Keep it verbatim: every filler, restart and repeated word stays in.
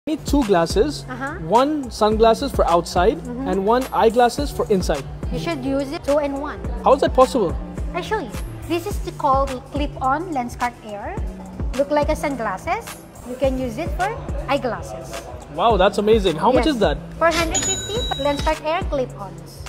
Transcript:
I need two glasses, Uh-huh. one sunglasses for outside Mm-hmm. and one eyeglasses for inside. You should use it two in one. How is that possible? I'll show you. This is called clip-on Lenskart Air. Look like a sunglasses. You can use it for eyeglasses. Wow, that's amazing. How much Yes. is that? four hundred fifty Lenskart Air clip-ons.